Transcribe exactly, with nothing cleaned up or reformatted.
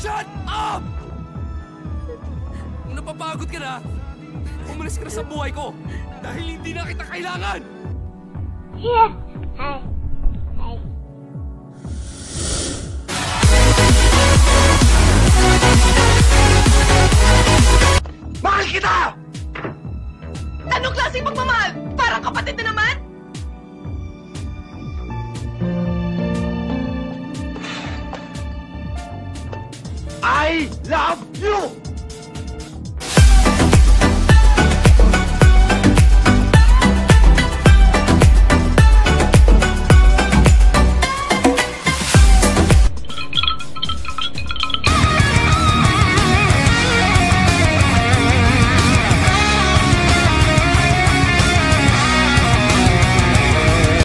Shut up! Kung napapagod ka na, umalis ka na sa buhay ko dahil hindi na kita kailangan! Yeah. Hi. Hi. Mahal kita! Anong klaseng pagmamahal? Parang kapatid na naman? I love you!